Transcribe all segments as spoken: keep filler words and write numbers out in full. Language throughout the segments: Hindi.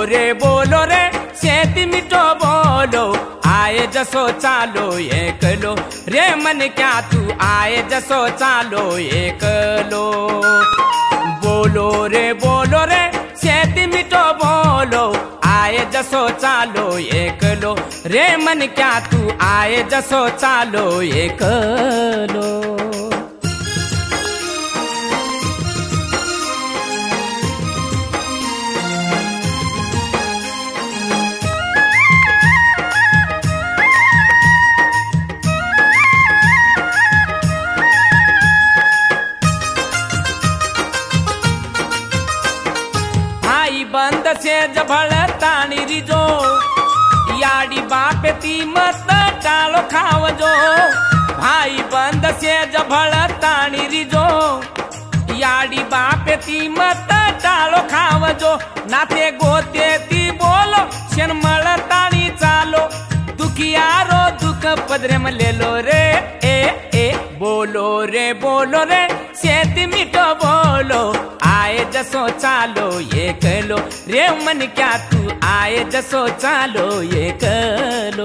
रे बोलो रे शेती मिठो बोलो, आए जसो चालो एकलो रे मन क्या तू आए जसो चालो एकलो। बोलो रे बोलो रे शेती मिठो बोलो, आए जसो चालो एकलो रे मन क्या तू आए जसो चालो एकलो। बंद से जभळ ताणी रिजो, याडी बापे ती मत टाळो खावजो। भाई बंद से जभळ ताणी रिजो, याडी बापे ती मत टाळो खावजो। नाते गोते ती बोलो शेनमळ ताणी चालो, दुखियारो दुख पदरे मलेलो रे ए ए। बोलो रे बोलो रे शेती मिठो बोलो, आए जसो चालो एकलो रे मन क्या तू आए जसो चालो एकलो।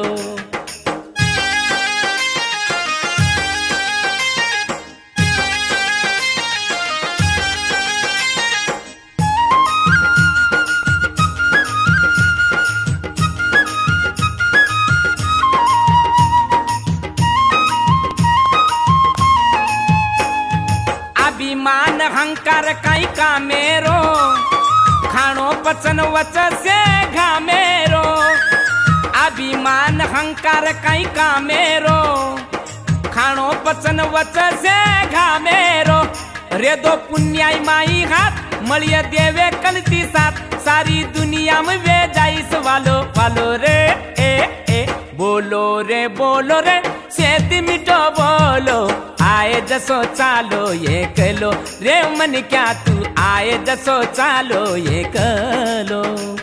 अभिमान अहंकार काई का मेरो, खाणो पचन वच से घामेरो। अभिमान अहंकार काई का मेरो, खाणो पचन वच से घामेरो। रे दो पुण्याई माई हाथ मळिय देवे कलती साथ, सारी दुनिया में वे जाईस वालो वालो रे ए ए। बोलो रे बोलो रे शेती मिठो बोलो, आए जसो चालो एकलो रे मन क्या तू आए जसो चालो एकलो।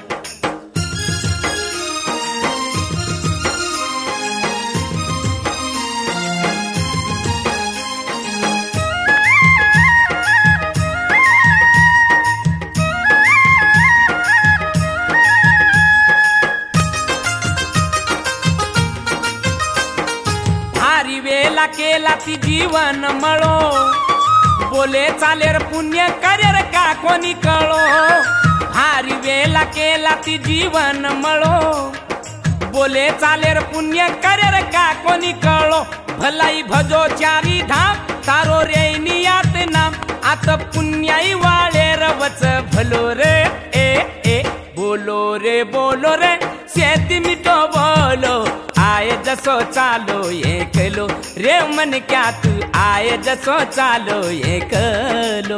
वेला केला ती जीवन मळो, बोले चालेर पुण्य करेर का कोणी कळो। भारी वेला केला ती जीवन मळो, बोले चालेर पुण्य करेर का कोणी कळो। भलाई भजो चारी धाम तारो रे नियात नाम, आता पुण्याई वाळेर वच भलो रे ए ए। बोलो रे बोलो रे शेती मिठो बोलो, आए जसो चालो एकलो रे मन क्या तू आए जसो चालो एकलो।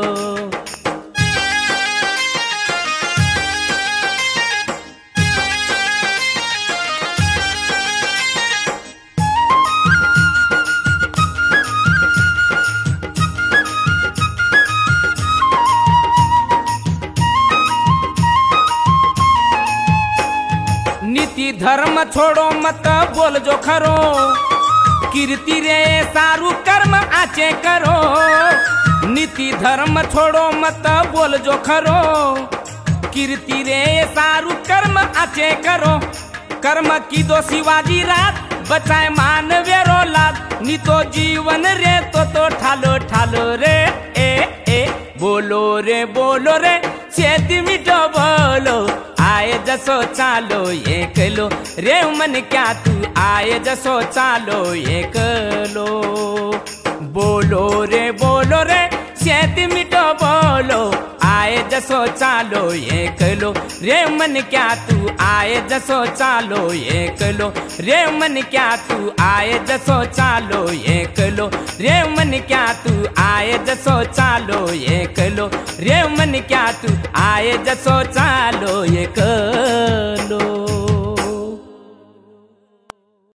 नीति धर्म छोड़ो मत बोल जो खरो, कीर्ति रे सारू कर्म आचे करो। नीति धर्म छोड़ो मत बोल जो खरो, कीर्ति रे सारू कर्म आचे करो। कर्म की दो शिवाजी रात बचाए मानवेरो लाद, नी तो जीवन रे तो तो ठालो ठालो रे ए ए। बोलो रे बोलो रे शेती मिठो बोलो, आए जसो चालो एकलो रे मन क्या तू आए जसो चालो एकलो। बोलो रे बोलो रे शेती मिठो बोलो, आए जसो चालो एकलो रे मन क्या तू आए जसो चालो एकलो रे मन क्या तू आए जसो चालो एकलो रे मन क्या तू आए जसो चालो एकलो रे मन क्या तू आए जसो चालो एक।